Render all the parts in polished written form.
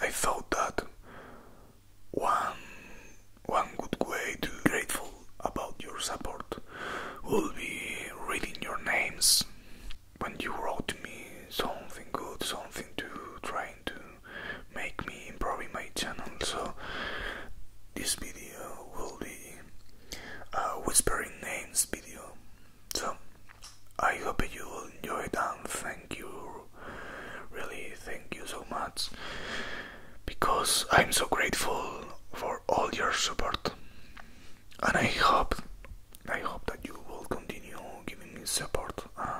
I thought that one good way to be grateful about your support will be reading your names when you wrote to me something good, something to trying to make me improve my channel. So this video will be a whispering names video. So I hope you will enjoy it, and thank you, really thank you so much, because I'm so grateful for all your support, and I hope that you will continue giving me support.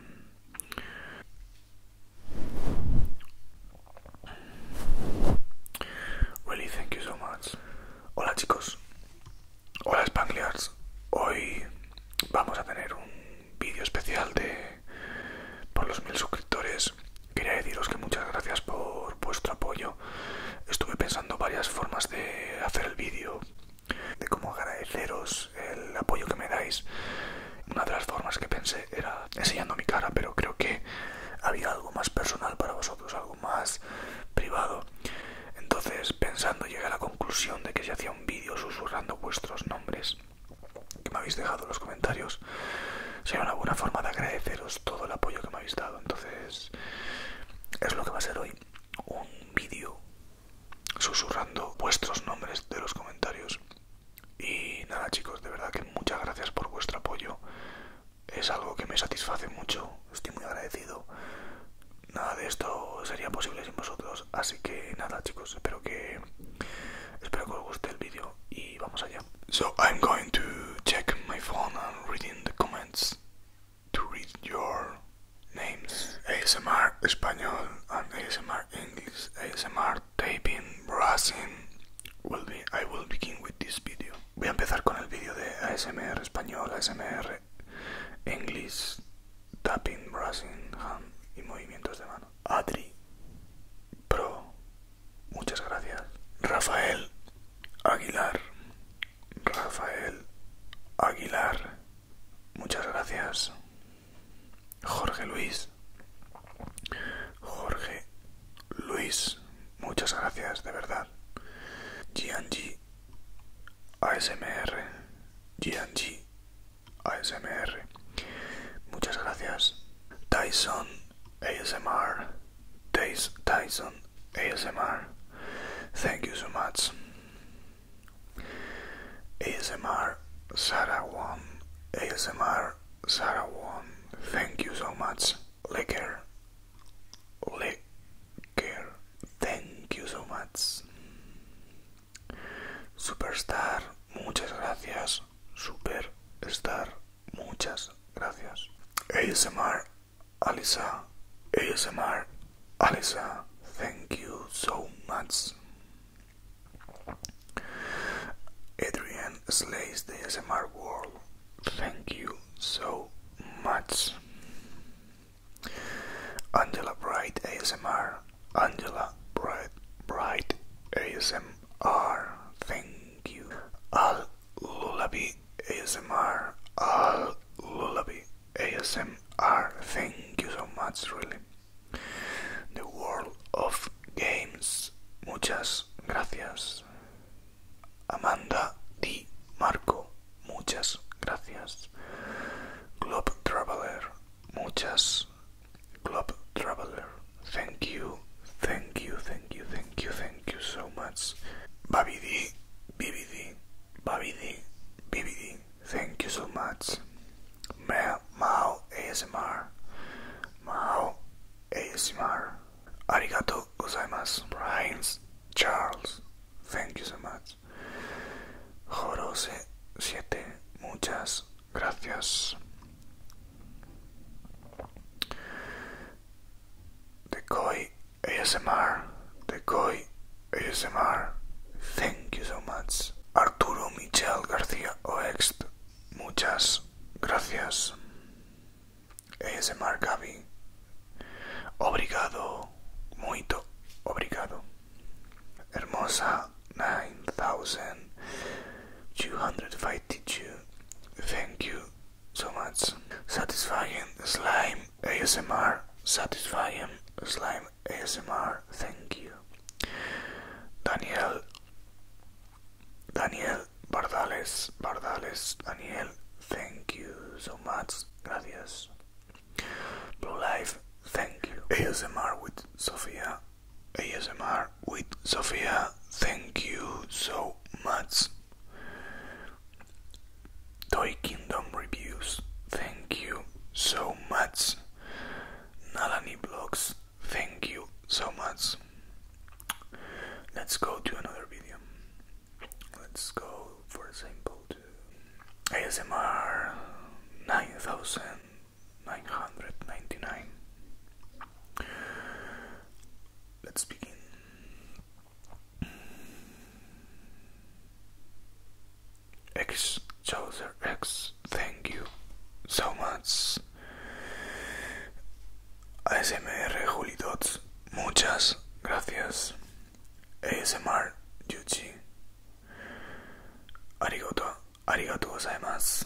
Really thank you so much. Hola chicos, hola Spangliards. Hoy vamos a tener un vídeo especial por los 1000 suscriptores. Quería deciros que muchas gracias por vuestro apoyo. Estuve pensando varias formas de hacer el vídeo, de cómo agradeceros el apoyo que me dais. Una de las formas que pensé era enseñando mi cara, pero creo que había algo más personal para vosotros, algo más privado. Entonces, pensando, llegué a la conclusión de que si hacía un vídeo susurrando vuestros nombres que me habéis dejado en los comentarios, sería una buena forma de agradeceros todo el apoyo que me habéis dado. Entonces, es lo que va a ser hoy, un vídeo susurrando vuestros nombres de los comentarios. Y nada chicos, de verdad que muchas gracias por vuestro apoyo. Es algo que me satisface mucho, estoy muy agradecido. Nada de esto sería posible sin vosotros, así que nada chicos, espero que os guste el vídeo y vamos allá. So I'm going to check my phone and reading the comments to read your names. ASMR español and ASMR English, ASMR taping, brushing. I will begin with this video. Voy a empezar con el vídeo de ASMR español, ASMR English, tapping, brushing, hand y movimientos de mano. Adri Pro, muchas gracias. Rafael Aguilar, muchas gracias. Jorge Luis, muchas gracias, de verdad. Gianji ASMR, muchas gracias. Tyson ASMR, thank you so much. ASMR Sarah One, thank you so much. Lecker, thank you so much. Superstar, muchas gracias. Superstar, muchas gracias. ASMR Alisa, thank you so much. Adrian Slays the ASMR World, thank you so much. Angela Bright ASMR, thank you. Al Lullaby ASMR, thank you so much, really. The World of Games, muchas gracias. Amanda Di Marco, muchas gracias. Globe Traveler, thank you so much. Babidi, thank you so much. Mao ASMR, arigato gozaimasu. Prince Charles, thank you so much. Jorose 7, muchas gracias. Decoy ASMR, thank you so much. Arturo Michel García Oext, muchas gracias. ASMR Gaby, obrigado, muito obrigado. Hermosa 9252, thank you so much. Satisfying Slime ASMR, thank you. Daniel Bardales, Daniel, thank you so much, gracias. Blue Life, thank you. ASMR with Sofia, thank you so much. Toy Kingdom Reviews, thank you so much. Nalani Blogs, thank you so much. Let's go to another video. Let's go for example to ASMR 9999. Let's begin. X Chaucer X, thank you so much. ASMR Julidots, muchas gracias. ASMR Yuchi, arigato gozaimasu.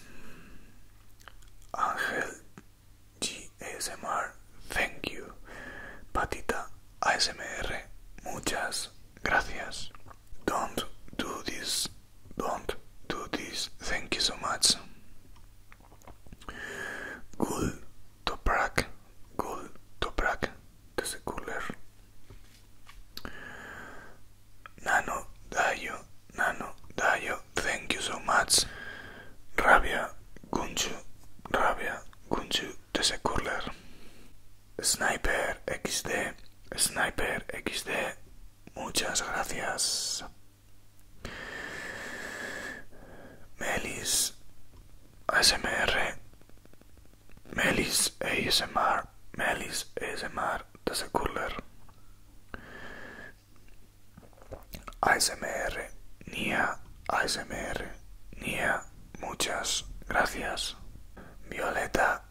Ángel G ASMR, thank you. Patita ASMR, muchas gracias. Don't do this, thank you so much. Gul Toprak, desde Cooler. Nano Dayo, thank you so much. Rabia Gunchu, desde Cooler. Sniper XD, muchas gracias. Melis ASMR, Melis ASMR, desde Cooler. ASMR Nia, muchas gracias. Violeta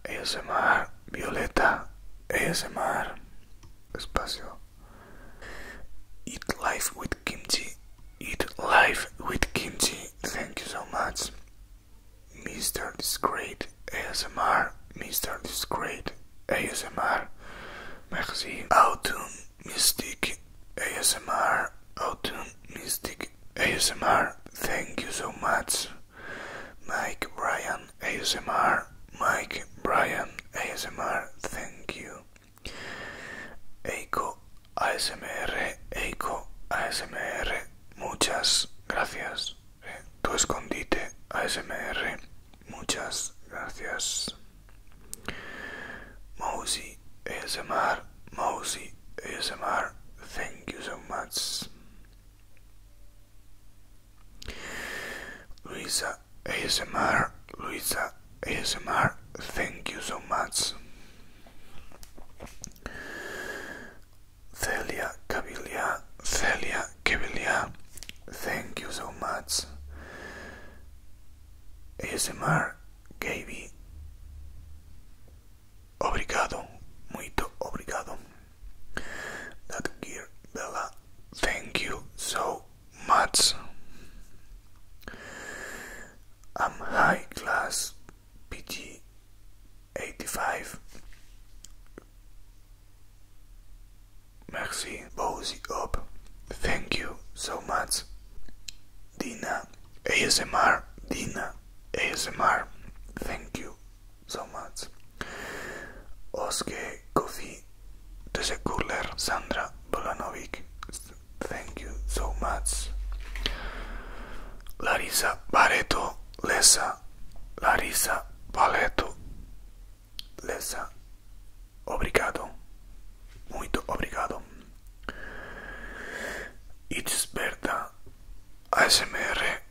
ASMR, espacio. Eat Life with Kimchi, thank you so much. Mr. Discreet ASMR, merci. Autumn Mystic ASMR, thank you so much. Mike Bryan ASMR, thank you. Eiko ASMR, muchas gracias. Tu escondite ASMR, muchas gracias. Mousy ASMR, thank you so much. Luisa ASMR, thank you so much. Celia Cavilla, thank you so much. ASMR Gaby, obrigado, muito obrigado. That gear Bella, thank you so much. I'm high class PG 85. Merci, Bozy Up, thank you so much. Dina ASMR, thank you so much. Oske Kofi, desde Cooler. Sandra Bolanovic, thank you so much. Larissa Barreto, Lesa, obrigado, muito obrigado. It's Berta ASMR,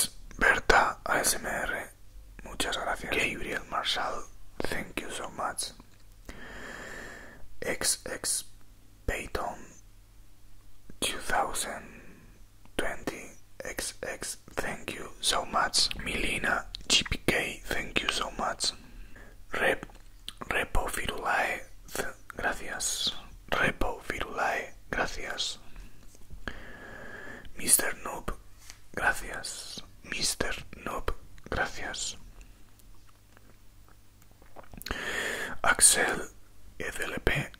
muchas gracias. Gabriel Marshall, thank you so much. XX Payton 2020 XX, thank you so much. Milina GPK, thank you so much. Repo Firulae, gracias. Mr. Noob, gracias. Axel EDLP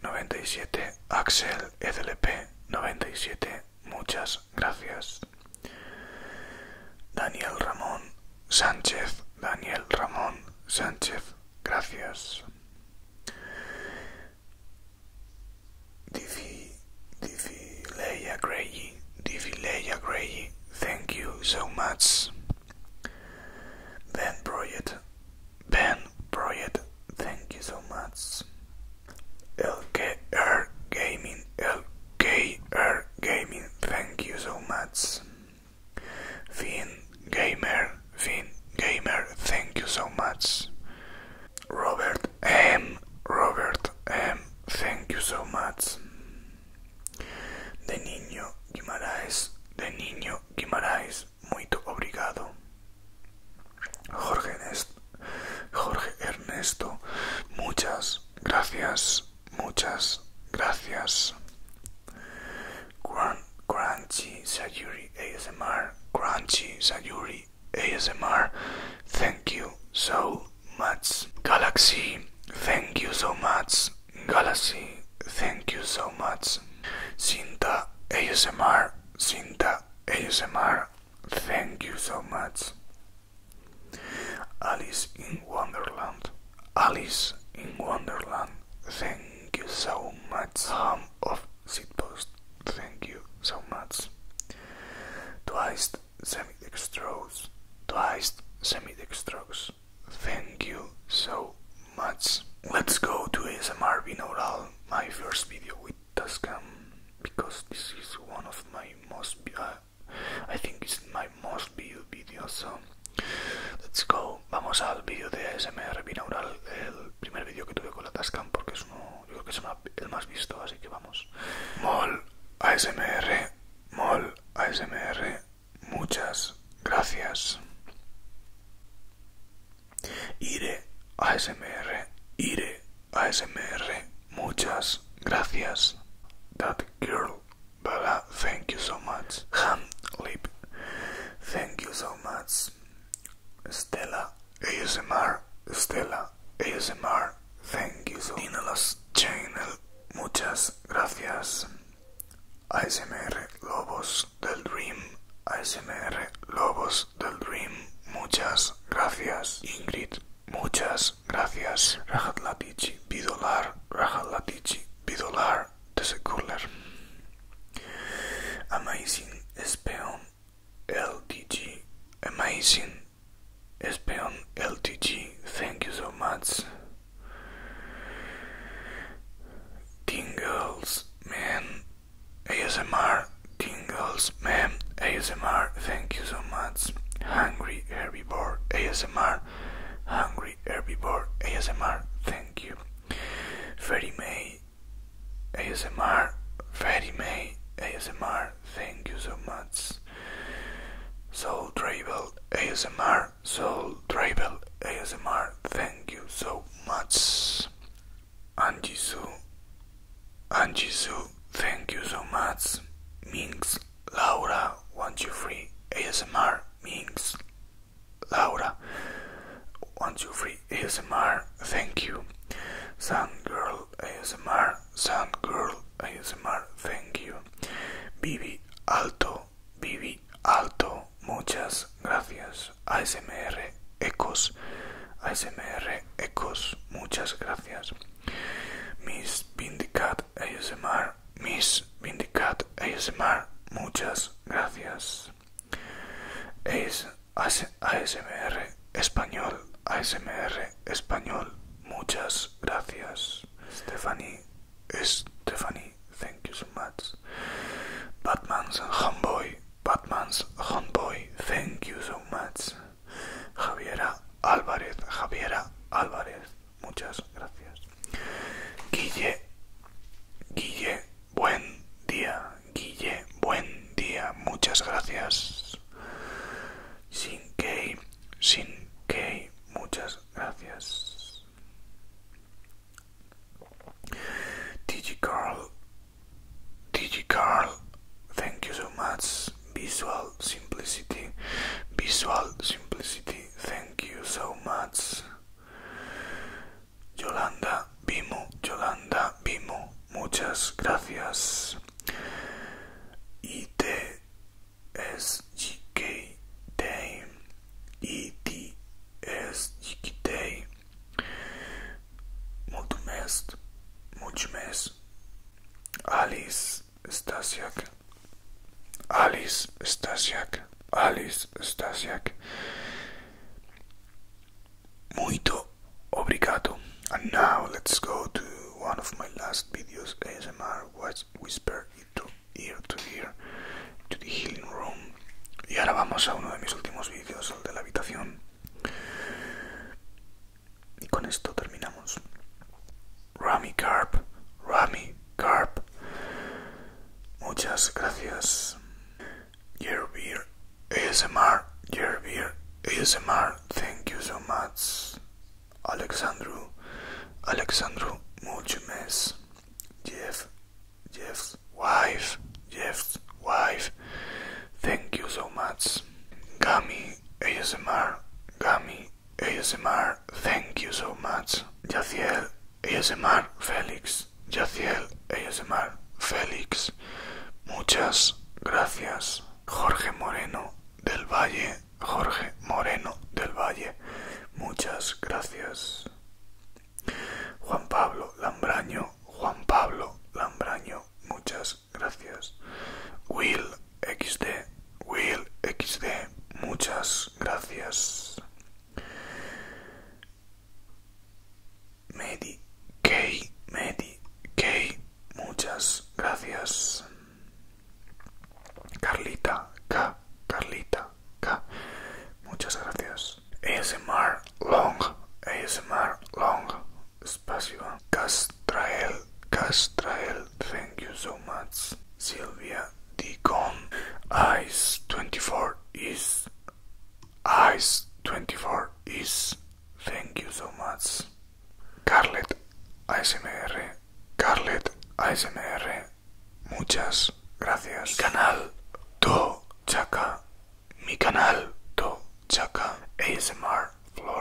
97, muchas gracias. Daniel Ramón Sánchez, Daniel Ramón Sánchez, gracias. Leia Gray, thank you so much. Ben Project, thank you so much. LKR Gaming, thank you so much. Finn Gamer, thank you so much. Robert M, thank you so much. De Niño Guimaraes, muito obrigado. Jorge Ernesto, muchas gracias. Crunchy Sayuri ASMR, thank you so much. Galaxy, thank you so much. Cinta ASMR, thank you so much. Alice in Wonderland, thank you so much. Home of Seatpost, thank you so much. Twice Semidextrose, thank you so much. Let's go to ASMR binaural, my first video with Tascam, because this is one of my most, I think it's my most viewed video, so let's go. Vamos al vídeo de ASMR binaural, el primer vídeo que tuve con la Tascam, porque es uno, yo creo que es el más visto, así que vamos. Mol ASMR, muchas gracias. Ire ASMR, muchas gracias. That girl, Bella, thank you so much. Ham Lip, thank you so much. Stella ASMR, thank you so much. Dinalas Channel, muchas gracias. ASMR Lobos del Dream, muchas gracias. Ingrid, muchas gracias. Rahat Latici Bidolar, Tesecular. Amazing Speon LTG, thank you so much. Tingles Man ASMR, thank you so much. Hungry Herbivore ASMR, thank you. Fairy May ASMR, thank you so much. Soul Travel ASMR, thank you so much. Anjisu, thank you so much. Minx Laura 123 ASMR, Minx Laura 123 ASMR, thank you. Sandgirl ASMR, thank you. Bibi Alto, muchas gracias. ASMR Ecos, muchas gracias. Miss Vindicat ASMR, muchas gracias. ASMR Español, muchas gracias. Stephanie, thank you so much. Batman's Homeboy, thank you so much. Javiera Álvarez, muchas gracias. Guille, buen día, muchas gracias. Sin K, muchas gracias. DigiCarl, thank you so much. Visual Simplicity, thank you so much. Yolanda Bimo, muchas gracias. ITSGK Day, Alice Stasiak. Muito obrigado. And now let's go to one of my last videos, ASMR Whisper Ear to Ear to the Healing Room. Y ahora vamos a uno de mis últimos vídeos, el de la habitación. Y con esto terminamos. Rami Carp. Muchas gracias. Yerbeer ASMR. Thank you so much. Alexandru Mulchumes. Jeff's wife. Thank you so much. Gami ASMR. Thank you so much. Yaciel ASMR. Félix. Muchas gracias. Jorge Moreno del Valle. Muchas gracias. Juan Pablo Lambraño. Muchas gracias. Will XD. Muchas gracias. Medi K. Muchas gracias. Carlita K. Muchas gracias. ASMR Long. Espacio. Castrael. Thank you so much. Silvia Deacon. Eyes 24 is. Thank you so much. Carlet ASMR. Muchas gracias. Mi canal Do Chaka. ASMR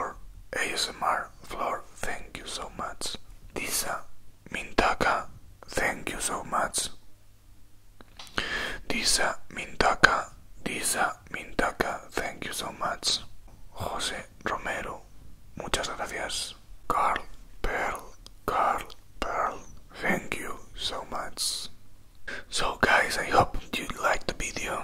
Floor. Thank you so much. Disa Mintaka. Thank you so much. Disa Mintaka. Thank you so much. José Romero. Muchas gracias. Carl Pearl. Thank you so much. So guys, I hope you liked the video.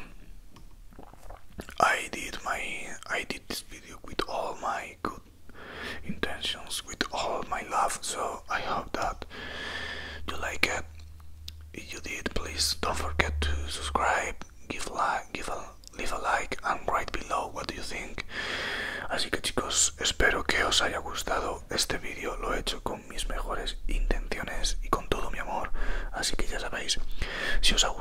I did this video with all my good intentions, with all my love, so I hope that you like it. If you did, please don't forget to subscribe, leave a like and write below what do you think. Así que chicos, espero que os haya gustado este vídeo. Lo he hecho con mis mejores intenciones y con todo mi amor, así que ya sabéis, si os ha